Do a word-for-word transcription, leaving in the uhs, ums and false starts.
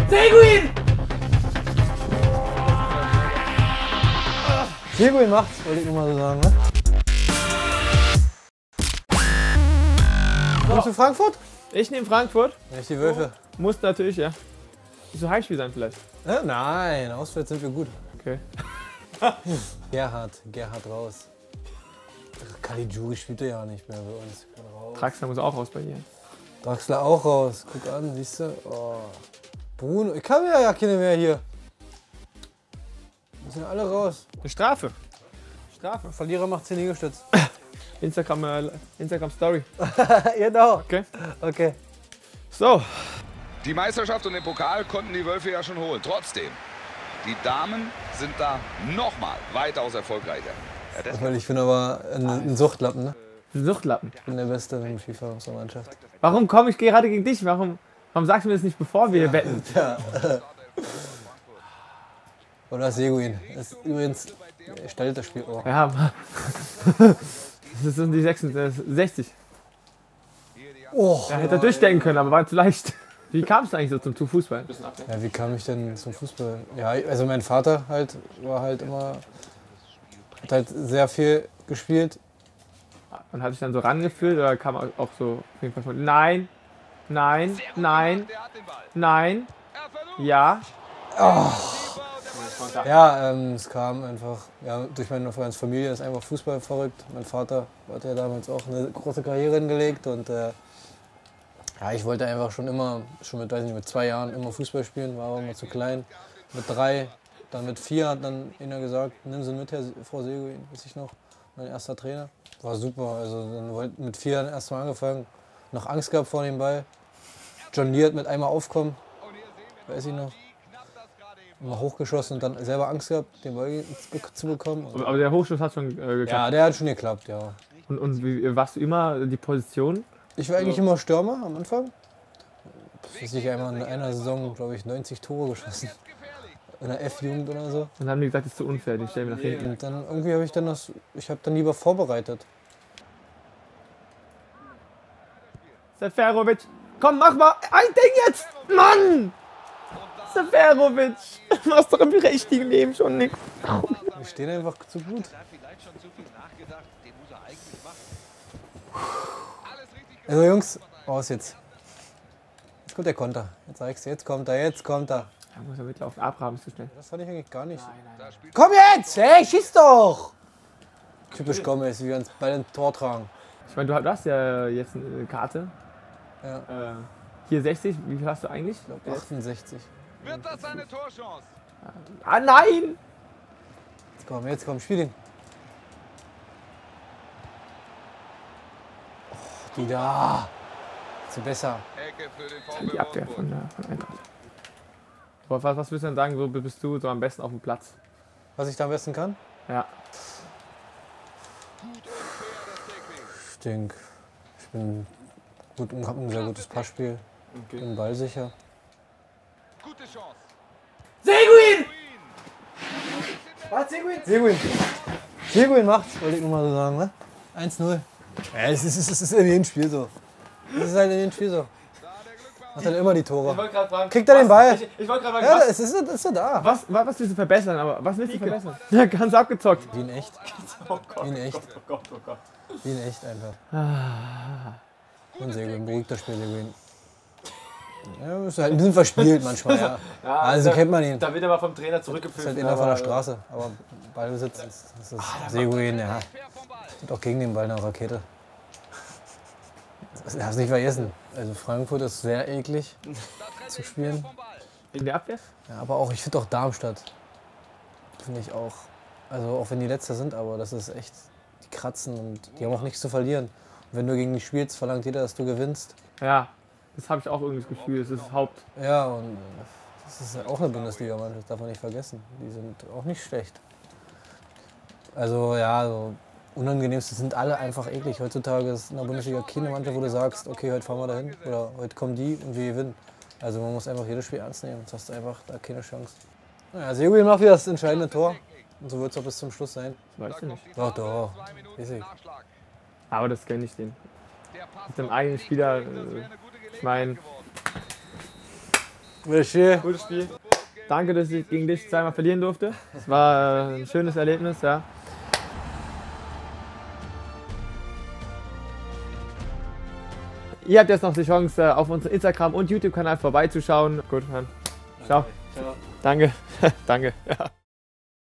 Seguin! Seguin macht's, wollte ich nur mal so sagen, ne? Kommst du Frankfurt? Ich nehme Frankfurt. Nicht die Wölfe. Muss natürlich, ja. So Heimspiel sein vielleicht. Äh, nein, auswärts sind wir gut. Okay. Gerhard, Gerhard raus. Caligiuri spielt er ja nicht mehr bei uns. Draxler muss auch raus bei dir. Draxler auch raus. Guck an, siehst du? Oh. Bruno, ich kann ja keine mehr hier. Die sind alle raus. Eine Strafe. Strafe. Verlierer macht zehn Liegestütz. Instagram, äh, Instagram Story. Genau. Okay. Okay. So. Die Meisterschaft und den Pokal konnten die Wölfe ja schon holen. Trotzdem, die Damen sind da nochmal weitaus erfolgreicher. Ja, Weil ich bin aber ein, ein Suchtlappen, ne? Suchtlappen. Ich bin der Beste in der FIFA-Mannschaft. Warum komme ich gerade gegen dich? Warum, warum sagst du mir das nicht, bevor wir wetten? Ja. Oder Seguin. Das ist übrigens, er stellt das Spiel auch. Ja, das sind die sechsundsechzig. Oh. Ja, hätte er durchdenken können, aber war zu leicht. Wie kamst du eigentlich so zum, zum Fußball? Ja, wie kam ich denn zum Fußball? Ja, also mein Vater halt war halt immer, hat halt sehr viel gespielt. Und hat sich dann so rangefühlt oder kam auch so auf jeden Fall von Nein, nein, nein, nein, ja. Oh. Ja, ähm, es kam einfach, ja, durch meine Familie ist einfach Fußball verrückt. Mein Vater hat ja damals auch eine große Karriere hingelegt und äh, ja, ich wollte einfach schon immer, schon mit, weiß nicht, mit zwei Jahren immer Fußball spielen, war aber immer zu klein. Mit drei, dann mit vier hat dann einer gesagt, nimm sie mit, Herr, Frau Seguin, weiß ich noch, mein erster Trainer. War super, also dann wollte mit vier Jahren erst mal angefangen, noch Angst gehabt vor dem Ball, jongliert mit einmal aufkommen, weiß ich noch. Immer hochgeschossen und dann selber Angst gehabt, den Ball zu bekommen. Aber der Hochschuss hat schon äh, geklappt. Ja, der hat schon geklappt, ja. Und, und wie, warst du immer die Position? Ich war eigentlich immer Stürmer am Anfang. Ich habe einmal in einer Saison, glaube ich, neunzig Tore geschossen. In der F-Jugend oder so. Und dann haben die gesagt, das ist zu unfair, die stellen wir nach hinten. Und dann irgendwie habe ich dann das, ich habe dann lieber vorbereitet. Seferovic, komm, mach mal ein Ding jetzt! Mann! Seferovic, du machst doch im richtigen Leben schon nichts. Wir stehen einfach zu gut. Also Jungs, raus jetzt. Jetzt kommt der Konter. Jetzt zeigst du, jetzt kommt er, jetzt kommt er. Da muss er mitlaufen. Abraham ist zu schnell. Das fand ich eigentlich gar nicht. Nein, nein, nein. Komm jetzt! Hey, schieß doch! Typisch Gomez, wie wir uns bei den Tor tragen. Ich meine, du hast ja jetzt eine Karte. Ja. Äh, hier sechzig, wie viel hast du eigentlich? Ich glaube achtundsechzig. Wird das eine Torchance? Ah nein! Jetzt komm, jetzt komm, spiel den. Oh, die da. Ist besser. Ecke für den Die VfB Abwehr von, der, von Eintracht. Aber was, was würdest du denn sagen, so bist du so am besten auf dem Platz? Was ich da am besten kann? Ja. Ich denke, ich bin gut, habe ein sehr gutes Passspiel. Okay. Bin ballsicher. Gute Chance. Seguin! Was, Seguin? Seguin. Seguin macht's, wollte ich nur mal so sagen, ne? eins null. Ja, es ist, es ist in jedem Spiel so. Es ist halt in jedem Spiel so. Macht dann immer die Tore. Ich wollte gerade fragen. Kriegt er den Ball? Ich, ich wollte gerade fragen, Ja, was, es ist, es ist ja da. was, was, was willst du verbessern? Aber was willst du verbessern? Ja, ganz abgezockt. Wie in echt. Oh Gott, Wie in echt. oh Gott, oh Gott. Wie in echt einfach. Ah. Und Seguin, beruhigt das Spiel, Seguin. Ja, ist halt ein bisschen verspielt manchmal, ja. Ja, Also da, kennt man ihn. Da wird aber vom Trainer Ist zurückgepfiffen. halt inner von der aber- Straße. Aber Ballbesitz ist, ist das Seguin, ja. Und auch gegen den Ball eine Rakete. Das darfst du nicht vergessen. Also Frankfurt ist sehr eklig zu spielen. In der Abwehr? Ja, aber auch, ich finde auch Darmstadt. Finde ich auch. Also auch wenn die Letzter sind, aber das ist echt, die kratzen und die haben auch nichts zu verlieren. Und wenn du gegen die spielst, verlangt jeder, dass du gewinnst. Ja, das habe ich auch irgendwie das Gefühl. Es ist Haupt. Ja, und das ist auch eine Bundesliga-Mannschaft, das darf man nicht vergessen. Die sind auch nicht schlecht. Also ja, so unangenehmste sind alle einfach eklig. Heutzutage ist in der Bundesliga keine Mannschaft, wo du sagst, okay, heute fahren wir dahin oder heute kommen die und wir gewinnen. Also man muss einfach jedes Spiel ernst nehmen, sonst hast du einfach da keine Chance. Naja, Seguin macht wieder das entscheidende Tor und so wird es auch bis zum Schluss sein. Das weißt du nicht. Doch, doch, weiß ich. Aber das kenne ich den. Mit dem eigenen Spieler, äh, ich meine, Gutes Spiel. Gutes Spiel. Danke, dass ich gegen dich zweimal verlieren durfte. Es war ein schönes Erlebnis, ja. Ihr habt jetzt noch die Chance, auf unserem Instagram- und YouTube-Kanal vorbeizuschauen. Gut, dann. Ciao. Ciao. Danke. Danke. Ja.